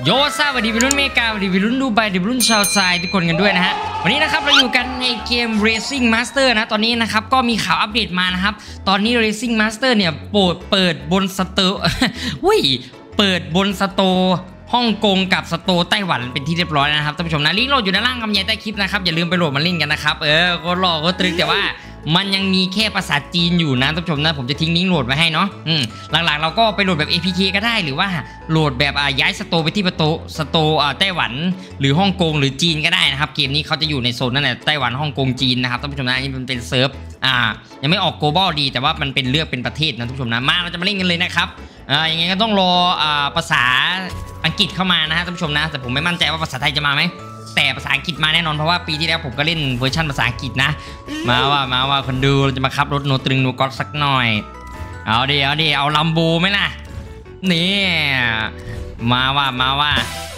โยซ่าสวัสดีวัยรุ่นเมกาสวัสดีวัยรุ่นดูไบวัยรุ่นชาวไซทุกคนกันด้วยนะฮะวันนี้นะครับเราอยู่กันในเกม Racing Master นะตอนนี้นะครับก็มีข่าวอัปเดตมานะครับตอนนี้ Racing Master เนี่ยเปิดบนสโตร์เปิดบนสโตร์ฮ่องกงกับสโตร์ไต้หวันเป็นที่เรียบร้อยนะครับท่านผู้ชมนะลิงก์โหลดอยู่ด้านล่างคำใต้คลิปนะครับอย่าลืมไปโหลดมาเล่นกันนะครับก็รอก็ตรึกแต่ว่ามันยังมีแค่ภาษาจีนอยู่นะท่านผู้ชมนะผมจะทิ้งลิงก์โหลดไว้ให้เนาะหลังๆเราก็ไปโหลดแบบ APK ก็ได้หรือว่าโหลดแบบย้ายสโตร์ไปที่สโตร์ไต้หวันหรือฮ่องกงหรือจีนก็ได้นะครับเกมนี้เขาจะอยู่ในโซนนั่นแหละไต้หวันฮ่องกงจีนนะครับท่านผู้ชมนะนี่มันเป็นเซิร์ฟยังไม่ออก global ดีแต่ว่ามันเป็นเลือกเป็นประเทศนะท่านผู้ชมนะมาเราจะมาเล่นกันเลยนะครับอย่างงี้ก็ต้องรอภาษาอังกฤษเข้ามานะฮะท่านผู้ชมนะแต่ผมไม่มั่นใจว่าภาษาไทยจะมาไหมแต่ภาษาอังกฤษมาแน่นอนเพราะว่าปีที่แล้วผมก็เล่นเวอร์ชันภาษาอังกฤษนะมาว่าคนดูเราจะมาขับรถโนตรึงโนก๊อตสักหน่อยเอาลัมโบไหมล่ะนี่มาว่า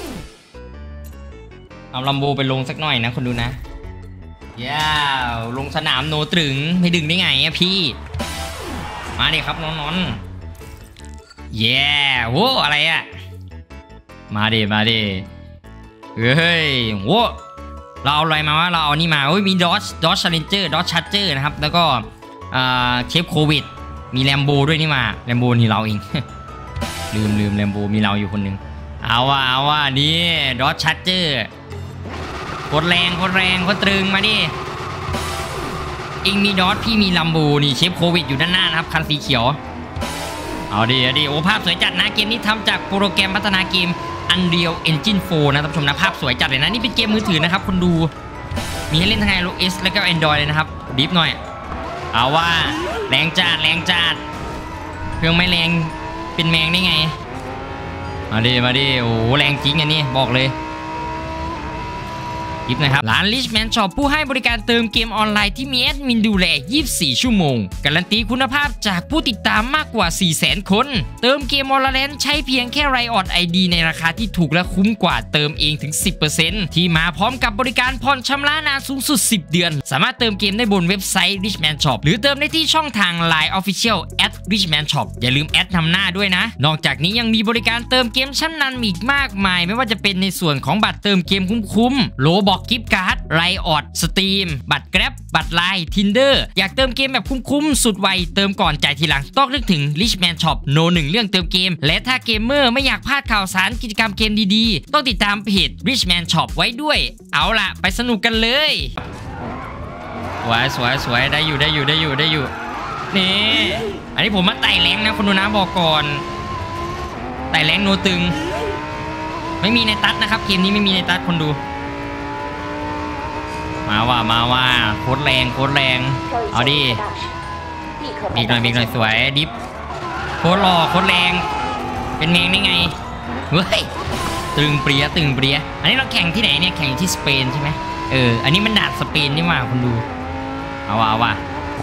เอาลัมโบไปลงสักหน่อยนะคนดูนะลงสนามโนตรึงไม่ดึงได้ไงอะพี่มาดิครับน้องโว้อะไรอะมาดิเฮ้ยโว้เราเอาอะไรมาวะเราเอานี่มามีดอชชาเลนเจอร์ดอชชาร์เจอร์นะครับแล้วก็เคปโควิดมีแลมโบด้วยนี่มาแลมโบนี่เราเอง ลืมแลมโบมีเราอยู่คนหนึ่งเอาว่ะนี่ดอชชาร์เจอร์โคตรแรงโคตรตรึงมาดิเองมีดอชพี่มีลัมโบนี่เชฟโควิดอยู่ด้านหน้านะครับคันสีเขียวเอาดิโอ้ภาพสวยจัดนะเกมนี้ทำจากโปรแกรมพัฒนาเกม Unreal Engine 4 นะท่านผู้ชมนะภาพสวยจัดเลยนะนี่เป็นเกมมือถือนะครับคนดูมีให้เล่นทั้ง iOS แล้วก็ Android เลยนะครับดิฟหน่อยเอาว่าแรงจัดเครื่องไม่แรงเป็นแมงได้ไงมาดิโอ้แรงจริงอันนี้บอกเลยนะครับร้าน Richman Shop ผู้ให้บริการเติมเกมออนไลน์ที่มีแอดมินดูแล 24 ชั่วโมงการันตีคุณภาพจากผู้ติดตามมากกว่า 400,000 คนเติมเกมออนไลน์ใช้เพียงแค่ Riot ID ในราคาที่ถูกและคุ้มกว่าเติมเองถึง 10% ที่มาพร้อมกับบริการผ่อนชำระนานสูงสุด 10 เดือนสามารถเติมเกมได้บนเว็บไซต์ Richman Shop หรือเติมได้ที่ช่องทาง Line Official @Richman Shop อย่าลืมแอดนำหน้าด้วยนะนอกจากนี้ยังมีบริการเติมเกมชั้นนำอีกมากมายไม่ว่าจะเป็นในส่วนของบัตรเติมเกมคุ้มโลบอกกิฟต์การ์ดไรออดสตรีมบัตรแกร็บบัตรไลน์ทินเดอร์อยากเติมเกมแบบคุ้มๆสุดไวเติมก่อนจ่ายทีหลังต้องนึกถึง Richman Shop โน1เรื่องเติมเกมและถ้าเกมเมอร์ไม่อยากพลาดข่าวสารกิจกรรมเกมดีๆต้องติดตามเพจ Richman Shop ไว้ด้วยเอาล่ะไปสนุกกันเลยสวยได้อยู่นี่อันนี้ผมมาไต่แรงนะคนดูนะบอกก่อนไต่แรงโนตึงไม่มีในตัดนะครับเกมนี้ไม่มีในตัดคนดูมาว่าโคตรแรงเอาดิบีกหน่อยสวยดิฟโคตรหล่อโคตรแรงเป็นแมงได้ไงเฮ้ยตึงเปรี้ยอันนี้เราแข่งที่ไหนเนี่ยแข่งที่สเปนใช่ไหมอันนี้มันด่านสเปนนี่มาคนดูเอาว่ะ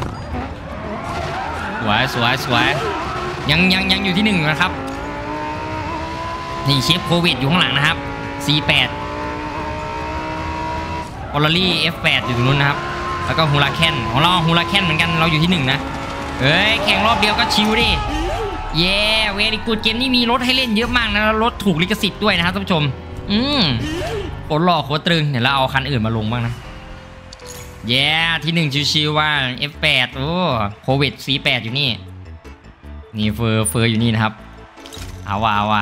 สวยยังอยู่ที่1นะครับนี่เชฟโควิดอยู่ข้างหลังนะครับ C8ออลลี่ F8 อยู่ตรงนู้นนะครับแล้วก็ฮูลาแคนของเราฮูลาแคนเหมือนกันเราอยู่ที่1นะแข่งรอบเดียวก็ชิวดิเวรีกูดเกมนี้มีรถให้เล่นเยอะมากนะรถถูกลิขสิทธิ์ด้วยนะครับท่านผู้ชมโคตรหล่อโคตรตรึงเดี๋ยวเราเอาคันอื่นมาลงบ้างนะที่1ชิวๆว่า F8 โอ้โควิด C8 อยู่นี่เฟอร์อยู่นี่นะครับเอาว่ะ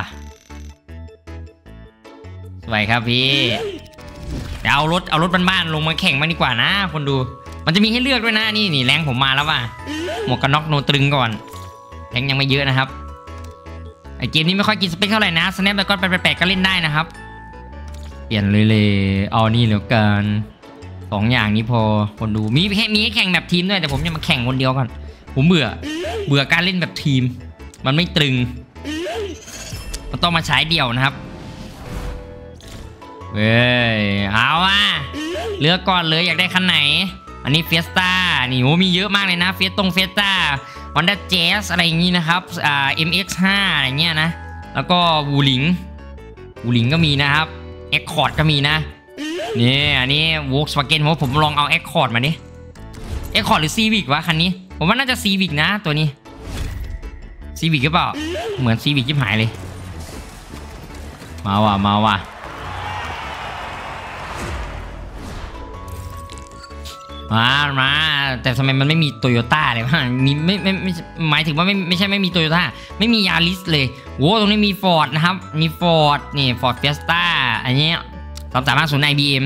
สวยครับพี่เอารถบ้านๆลงมาแข่งมาดีกว่านะคนดูมันจะมีให้เลือกด้วยนะนี่แรงผมมาแล้วว่ะหมวกกันน็อกโนตรึงก่อนแรงยังไม่เยอะนะครับไอเกมนี้ไม่ค่อยกินสเปคเท่าไหร่นะสแนปแล้วก็8ก็เล่นได้นะครับเปลี่ยนเลยเอานี่เหลือเกิน2อย่างนี้พอคนดูมีให้แข่งแบบทีมด้วยแต่ผมจะมาแข่งคนเดียวก่อนผมเบื่อการเล่นแบบทีมมันไม่ตรึงมันต้องมาใช้เดี่ยวนะครับเอาว่ะเลือกก่อนเลยอยากได้คันไหนอันนี้เฟียสต้านี่โอ้มีเยอะมากเลยนะเฟียต้าฮอนด้าแจ๊สอะไรอย่างงี้นะครับMX5 อะไรเงี้ยนะแล้วก็วูหลิงก็มีนะครับเอ็กคอร์ดก็มีนะนี่อันนี้วอล์กสวาเกนผมลองเอาเอ็กคอร์ดมาดิเอ็กคอร์ดหรือซีวิกวะคันนี้ผมว่าน่าจะซีวิกนะตัวนี้ซีวิกหรือเปล่าเหมือนซีวิกยิบหายเลยมาว่ะมาแต่ทำไมมันไม่มีโตโยต้าเลยวะมีไม่หมายถึงว่าไม่ใช่ไม่มีโตโยต้าไม่มียาริสเลยโว้ตรงนี้มีฟอร์ดนะครับมีฟอร์ดนี่ฟอร์ดเฟียสต้าอันนี้330 IBM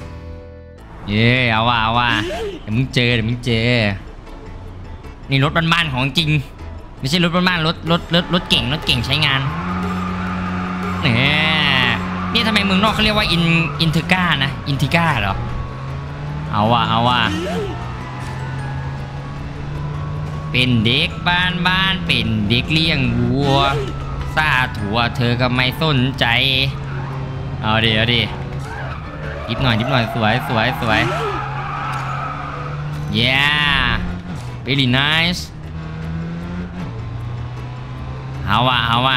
เอาว่ะเดี๋ยวมึงเจอนี่รถบ้านๆของจริงไม่ใช่รถบ้านๆรถเก่งใช้งานนี่ทำไมเมืองนอกเขาเรียกว่าอินเทก้านะอินทิก้าเหรอเอาว่ะเป็นเด็กบ้านเป็นเด็กเลี้ยงวัวซาถั่วเธอก็ไม่สนใจเอาดิยิบหน่อยสวยyeah very nice เอาว่ะ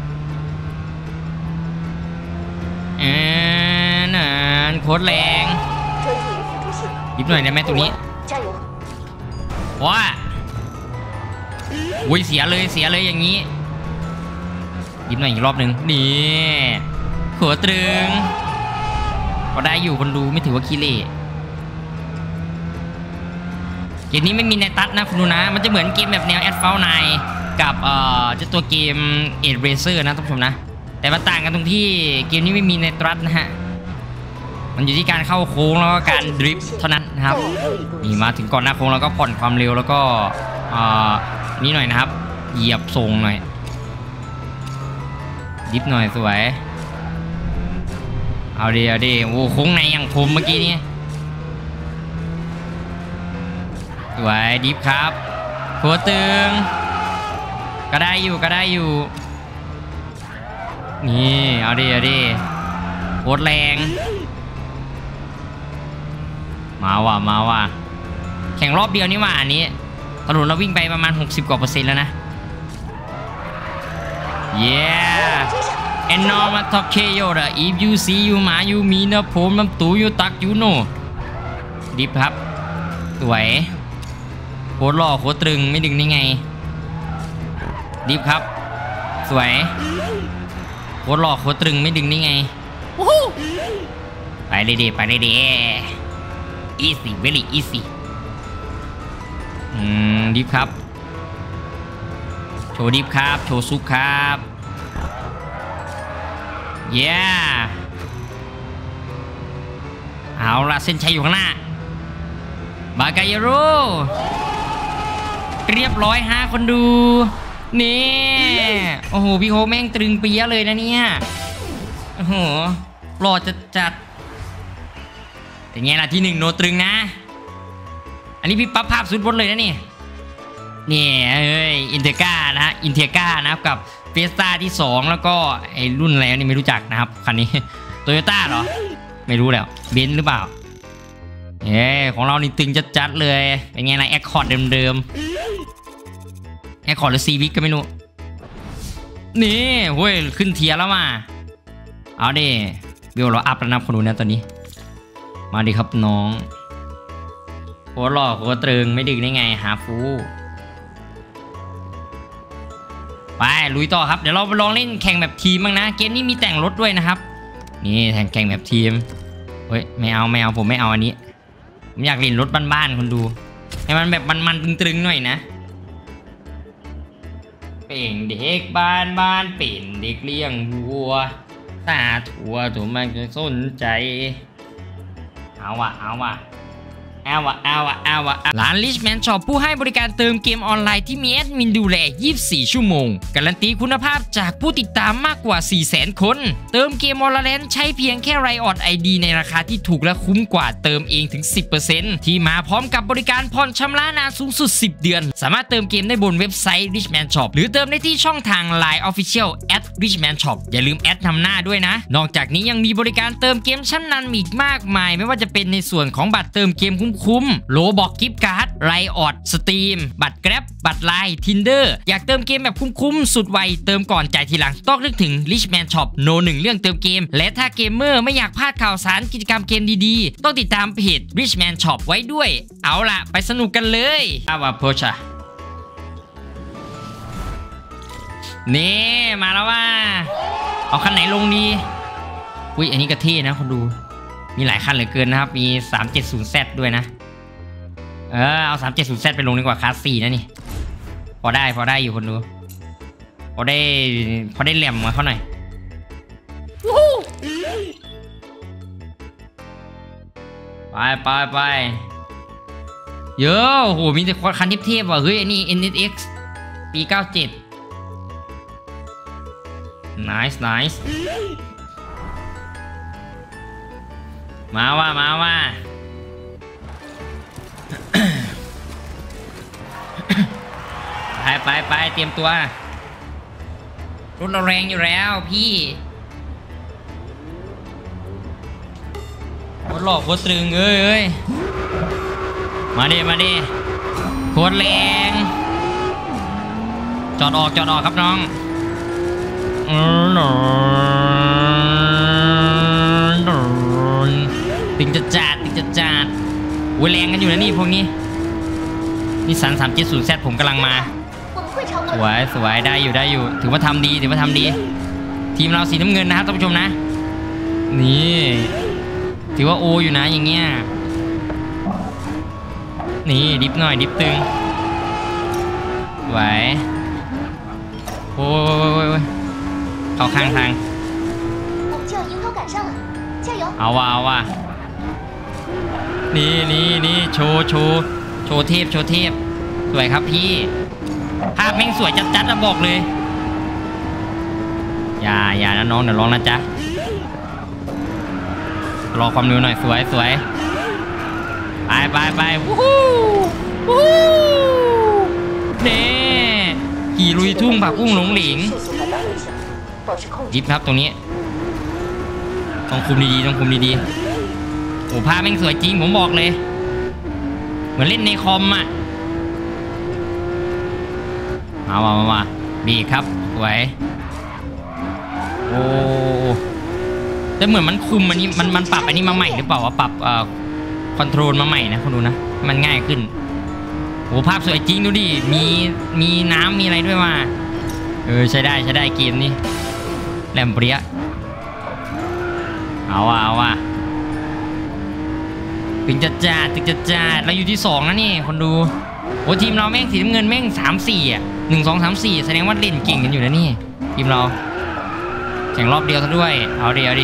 โคตรแรงยิบหน่อยได้ไหมตรงนี้ว้าอุ้ยเสียเลยอย่างนี้ยิบหน่อยอีกรอบหนึ่งนี่หัวตรึงก็ได้อยู่คนดูไม่ถือว่าขี้เล่เกมนี้ไม่มีในตัดนะคุณดูนะมันจะเหมือนเกมแบบแนว Asphalt 9กับจะตัวเกม Edge Racer นะท่านผู้ชมนะแต่มันต่างกันตรงที่เกมนี้ไม่มีในตัดนะฮะมันอยู่ที่การเข้าโค้งแล้วก็การดริฟท์เท่านั้นนะครับนี่มาถึงก่อนหน้าโค้งแล้วก็ผ่อนความเร็วแล้วก็นี่หน่อยนะครับเหยียบทรงหน่อยดิฟหน่อยสวยเอาดิโอ้โค้งในอย่างผมเมื่อกี้นี้สวยดิฟครับหัวตึงก็ได้อยู่นี่เอาดิโคตรแรงมาว่ะแข่งรอบเดียวนี่ว่าอันนี้ถนนเราวิ่งไปประมาณ60%กว่าแล้วนะ yeah and now ma talk yo da if you see you มา you มีนะผมน้ำตูอยู่ตักอยู่โนดิฟครับสวยโคตรหล่อโคตรตรึงไม่ดึงได้ไงดิฟครับสวยโคตรหล่อโคตรตรึงไม่ดึงได้ไงไปเลยดิeasy very easy ดิฟครับโชว์ดิฟครับโชว์ซุปครับ yeah เอาละเส้นชัยอยู่ข้างหน้าบากายโร่เรียบร้อยฮะคนดูนี่โอ้โหพี่โฮแม่งตรึงเปียเลยนะเนี่ยโอ้โหหล่อจัดเป็นไงล่ะที่1โนตรึงนะอันนี้พี่ปั๊บภาพสุดบนเลยนะนี่อินเทก้านะฮะอินเทก้านะครับกับเฟสต้าที่2แล้วก็ไอ้รุ่นอะไรนี่ไม่รู้จักนะครับคันนี้โตโยต้าเหรอไม่รู้แล้วเบนซ์หรือเปล่าของเรานี่ตึงจัดเลยเป็นไงล่ะแอคคอร์ดเดิมแอคคอร์ดหรือซีวิกก็ไม่รู้นี่เฮ้ยขึ้นเทียร์แล้วมาเอาดิวิวเราอัพแล้วนะคนดูนะตอนนี้มาดิครับน้องโคตรหล่อโคตรตรึงไม่ดึงได้ไงหาฟูไปลุยต่อครับเดี๋ยวเราไปลองเล่นแข่งแบบทีมบ้างนะเกมนี้มีแต่งรถด้วยนะครับนี่แข่งแบบทีมเฮ้ยไม่เอาผมไม่เอาอันนี้ผมอยากเล่นรถบ้านๆคนดูให้มันแบบมันตรึงๆหน่อยนะเป็นเด็กบ้านเป็นเด็กเลี้ยงวัวตาถั่วถูกมันจะสนใจเอาว่ะร้าน Richman Shop ผู้ให้บริการเติมเกมออนไลน์ที่มีแอดมินดูแล 24 ชั่วโมงการันตีคุณภาพจากผู้ติดตามมากกว่า 400,000 คนเติมเกม Valorant ใช้เพียงแค่ Riot ID ในราคาที่ถูกและคุ้มกว่าเติมเองถึง 10% ที่มาพร้อมกับบริการผ่อนชำระนานสูงสุด 10 เดือนสามารถเติมเกมได้บนเว็บไซต์ Richman Shop หรือเติมได้ที่ช่องทาง Line Official @Richman Shop อย่าลืมแอดนำหน้าด้วยนะนอกจากนี้ยังมีบริการเติมเกมชั้นนำอีกมากมายไม่ว่าจะเป็นในส่วนของบัตรเติมเกมคุ้มโลบอกกิฟต์การ์ดไรออดสตรีมบัตรแกร็บบัตรไลน์ทินเดอร์อยากเติมเกมแบบคุ้มสุดไวเติมก่อนจ่ายทีหลังต้องนึกถึง Richman Shop โน1เรื่องเติมเกมและถ้าเกมเมอร์ไม่อยากพลาดข่าวสารกิจกรรมเกมดีๆต้องติดตามเพจ Richman Shop ไว้ด้วยเอาล่ะไปสนุกกันเลยว่าโพชะนี่มาแล้วว่าเอาคันไหนลงดีอุ้ยอันนี้ก็เท่นะคนดูมีหลายคันเหลือเกินนะครับมี 370Z ด้วยนะเอา 370Z ไปลงดีกว่าคลาส4นะนี่พอได้อยู่คนดูพอได้แหลมมาเขาหน่อยไปเยอะโหมีแต่คันเทพๆว่ะเฮ้ยอันนี้ NSX ปี 97 nice มาว่าไปเตรียมตัวรถเราแรงอยู่แล้วพี่รถหลอกรถตรึงเอ้ยมาดิโคตรแรงจอดออกครับน้องติงจะจัดอุ้ยแรงกันอยู่นะนี่พวกนี้นี่สัน 370Z ผมกำลังมาสวยได้อยู่ถือว่าทำดีทีมเราสีน้ำเงินนะครับท่านผู้ชมนะนี่ถือว่าโออยู่นะอย่างเงี้ยนี่ดิฟหน่อยดิฟตึงสวยโอ้ยเข้าข้างทางเอาว่ะนี่โชว์เทพสวยครับพี่ภาพแม่งสวยจัดๆนะบอกเลยอย่านะน้องเดี๋ยวร้องนะจ๊ะรอความเร็วหน่อยสวยไปวู้ฮู้เน่ขี่ลุยทุ่งผักบุ้งหลงหลิงยิบครับตรงนี้ต้องคุมดีโอ้ภาพแม่งสวยจริงผมบอกเลยเหมือนเล่นในคอมอ่ะมาดีครับสวยโอ้แต่เหมือนมันคุมอันนี้มันปรับอันนี้มาใหม่หรือเปล่าวะปรับคอนโทรลมาใหม่นะคุณดูนะมันง่ายขึ้นโอ้ภาพสวยจริงดูดิมีน้ำมีอะไรด้วยมาใช้ได้เกมนี้แหลมเปรี้ยเอาว่ะถึงจะจัดเราอยู่ที่2นะนี่คนดูโอ้ทีมเราแม่งสีน้ำเงินแม่ง3-4 1 2 3 4แสดงว่าเล่นเก่งกันอยู่นะนี่ทีมเราแข่งรอบเดียวซะด้วยเอาดิ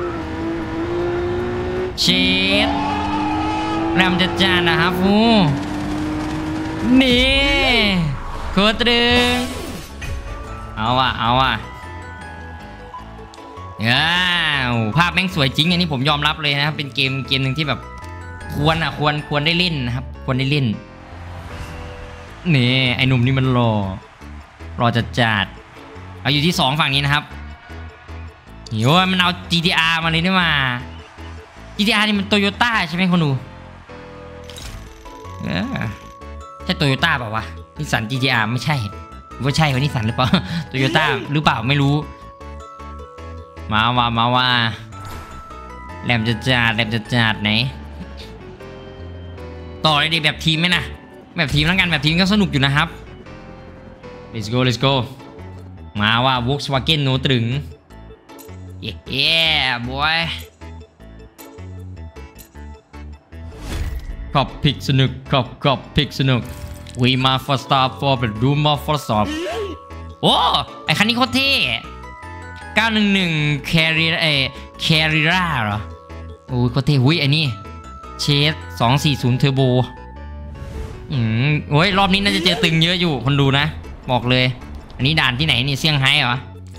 เชดแรมจัดนะครับฟูนี่โคตรตึงเอาว่ะภาพแม่งสวยจริงอันนี้ผมยอมรับเลยนะครับเป็นเกมหนึ่งที่แบบควรได้เล่นนะครับควรได้เล่นนี่ไอ้หนุ่มนี่มันรอจัดเอาอยู่ที่2ฝั่งนี้นะครับโหมันเอา GTR มาเลยนี่มา GTR นี่มันโตโยต้าใช่ไหมคนดูใช่โตโยต้าเปล่าวะนิสสัน GTR ไม่ใช่ว่าใช่ว่านิสสันหรือเปล่าโตโยต้าหรือเปล่าไม่รู้มาว่าแหลมจัดไหนต่อเลยดิแบบทีมไหมนะแบบทีมแล้วกันแบบทีมก็สนุกอยู่นะครับ let's go มาว่า Volkswagen โนตรึงบอยขอบพิกสนุกขอบพิกสนุก we มา for star for แบบดูมา for stop โอ้ไอคันนี้โคตรเท่911 Carrera เหรอโอ้ยโคตรเท่หุ้ยอันนี้เชส240 เทอร์โบโอ้ยรอบนี้น่าจะเจอตึงเยอะอยู่คนดูนะบอกเลยอันนี้ด่านที่ไหนนี่เซี่ยงไฮ้เหรอ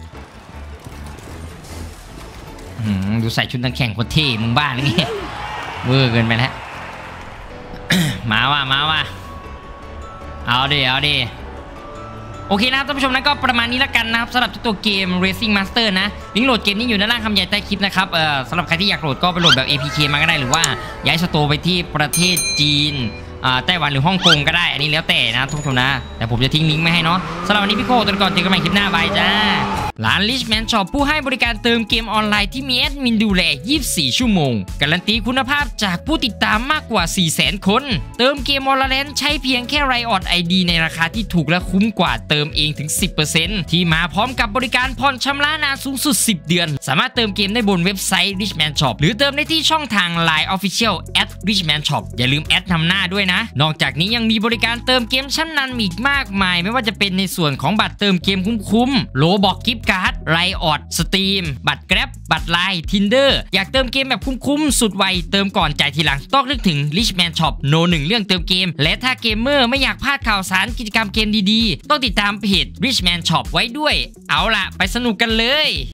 ดูใส่ชุดนักแข่งโคตรเท่มึงบ้าหรือไงเวอร์เกินไปแล้ว มาว่าเอาดิโอเคนะครับท่านผู้ชมนะก็ประมาณนี้แล้วกันนะครับสำหรับตัวเกม Racing Master นะลิงก์โหลดเกมนี้อยู่ด้านล่างคำใหญ่ใต้คลิปนะครับสำหรับใครที่อยากโหลดก็ไปโหลดแบบ APK มาก็ได้หรือว่าย้ายสโตร์ไปที่ประเทศจีนไต้หวันหรือฮ่องกงก็ได้อันนี้แล้วแต่นะทุกคนนะแต่ผมจะทิ้งลิงก์ไม่ให้เนาะสำหรับวันนี้พี่โคตัวก่อนเจอกันใหม่คลิปหน้าบายจ้าร้าน Richman Shop ผู้ให้บริการเติมเกมออนไลน์ที่มีแอดมินดูแล 24 ชั่วโมงการันตีคุณภาพจากผู้ติดตามมากกว่า 400,000 คนเติมเกม Valorant ใช้เพียงแค่ Riot ID ในราคาที่ถูกและคุ้มกว่าเติมเองถึง 10% ที่มาพร้อมกับบริการผ่อนชำระนานสูงสุด 10 เดือนสามารถเติมเกมได้บนเว็บไซต์ Richman Shop หรือเติมได้ที่ช่องทาง Line Official @Richman Shop อย่าลืมแอดนำหน้าด้วยนะนอกจากนี้ยังมีบริการเติมเกมชั้นนำอีกมากมายไม่ว่าจะเป็นในส่วนของบัตรเติมเกมคุ้มๆโลบอกกิฟต์การ์ด Riot Steam บัตร Grab บัตร Line Tinder อยากเติมเกมแบบคุ้มๆสุดไวเติมก่อนจ่ายทีหลังต้องนึกถึง Richman Shop โน1เรื่องเติมเกมและถ้าเกมเมอร์ไม่อยากพลาดข่าวสารกิจกรรมเกมดีๆต้องติดตามเพจ Richman Shop ไว้ด้วยเอาล่ะไปสนุกกันเลย